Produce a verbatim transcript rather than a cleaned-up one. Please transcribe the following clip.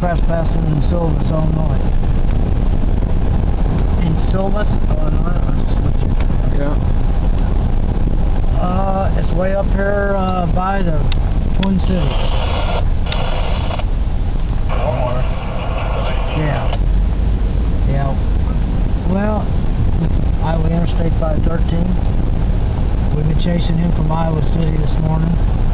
trespassing in Silvis, Illinois. In Silvis, Illinois, I'll just switch it. Yeah. Uh, it's way up here uh, by the Twin Cities. Yeah. Yeah. Well, Iowa Interstate five thirteen. We've been chasing him from Iowa City this morning.